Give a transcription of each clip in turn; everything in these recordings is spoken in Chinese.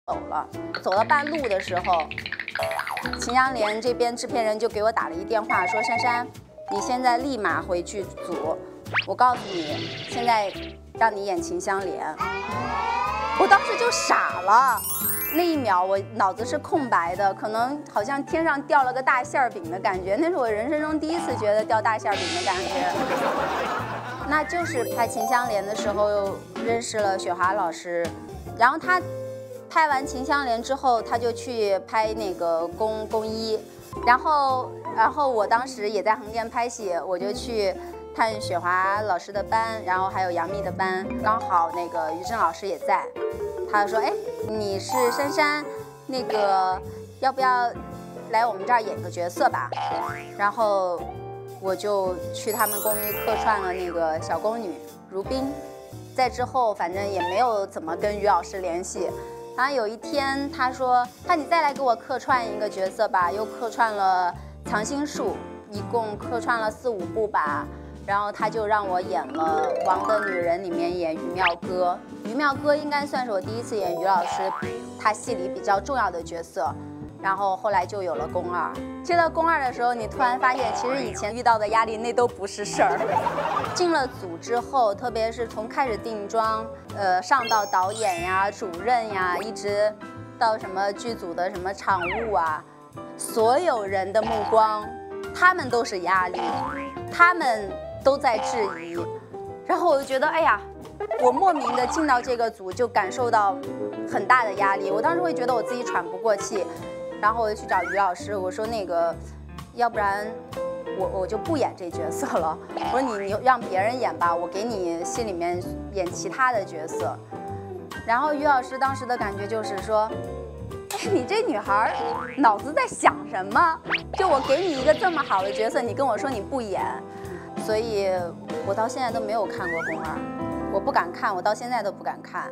走了，走到半路的时候，秦香莲这边制片人就给我打了一电话，说珊珊，你现在立马回剧组，我告诉你，现在让你演秦香莲。我当时就傻了，那一秒我脑子是空白的，可能好像天上掉了个大馅饼的感觉，那是我人生中第一次觉得掉大馅饼的感觉。那就是拍秦香莲的时候认识了雪华老师，然后他拍完秦香莲之后，他就去拍那个宫一，然后我当时也在横店拍戏，我就去探雪华老师的班，然后还有杨幂的班，刚好那个于正老师也在，他就说，哎，你是珊珊，那个要不要来我们这儿演个角色吧？然后我就去他们公寓客串了那个小宫女如冰，在之后反正也没有怎么跟于老师联系。然后有一天他说，你再来给我客串一个角色吧，又客串了藏心术，一共客串了4、5部吧。然后他就让我演了《王的女人》里面演于妙歌，于妙歌应该算是我第一次演于老师他戏里比较重要的角色。然后后来就有了宫二，接到宫二的时候，你突然发现，其实以前遇到的压力那都不是事儿。进了组之后，特别是从开始定妆，上到导演呀、主任呀，一直到什么剧组的什么场务啊，所有人的目光，他们都是压力，他们都在质疑。然后我就觉得，哎呀，我莫名的进到这个组就感受到很大的压力，我当时会觉得我自己喘不过气。然后我就去找于老师，我说那个，要不然我就不演这角色了。我说你让别人演吧，我给你戏里面演其他的角色。然后于老师当时的感觉就是说，哎，你这女孩脑子在想什么？就我给你一个这么好的角色，你跟我说你不演，所以我到现在都没有看过宫二，我不敢看，我到现在都不敢看。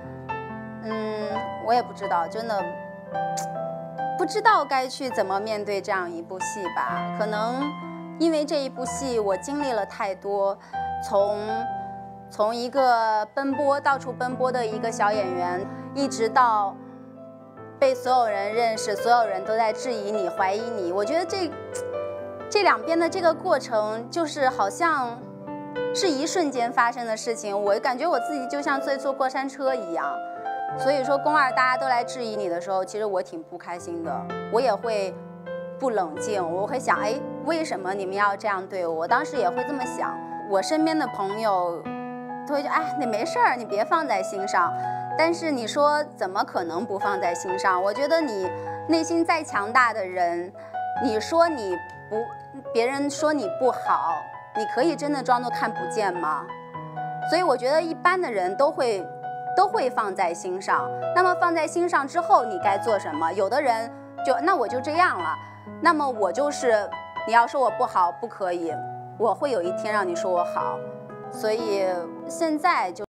我也不知道，真的。不知道该去怎么面对这样一部戏吧，可能因为这一部戏我经历了太多，从一个到处奔波的一个小演员，一直到被所有人认识，所有人都在质疑你、怀疑你。我觉得这两边的这个过程，就是好像是一瞬间发生的事情，我感觉我自己就像在坐过山车一样。所以说宫二大家都来质疑你的时候，其实我挺不开心的，我也会不冷静，我会想，哎，为什么你们要这样对我？我当时也会这么想。我身边的朋友都会觉得，哎，你没事儿，你别放在心上。但是你说怎么可能不放在心上？我觉得你内心再强大的人，你说你不，别人说你不好，你可以真的装作看不见吗？所以我觉得一般的人都会放在心上。那么放在心上之后，你该做什么？有的人那我就这样了，那么我就是你要说我不好不可以，我会有一天让你说我好。所以现在就